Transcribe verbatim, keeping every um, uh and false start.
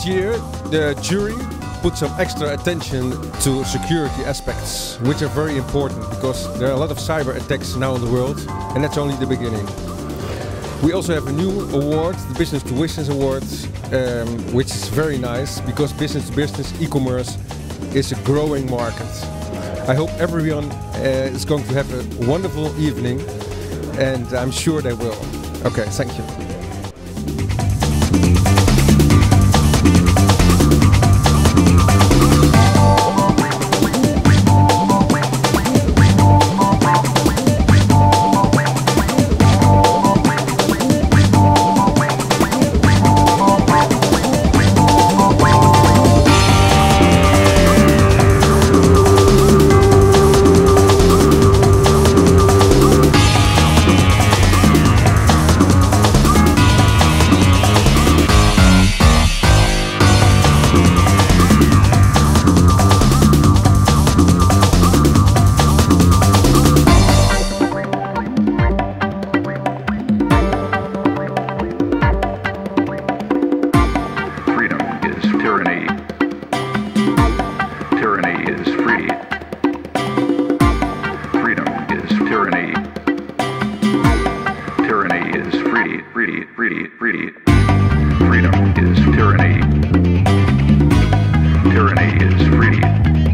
This year, the jury put some extra attention to security aspects, which are very important because there are a lot of cyber attacks now in the world, and that's only the beginning. We also have a new award, the Business to Business Award, um, which is very nice because business to business e-commerce is a growing market. I hope everyone uh, is going to have a wonderful evening, and I'm sure they will. Okay, thank you. Tyranny. Tyranny is free. Freedom is tyranny. Tyranny is free, free, free, free. Freedom is tyranny. Tyranny is free.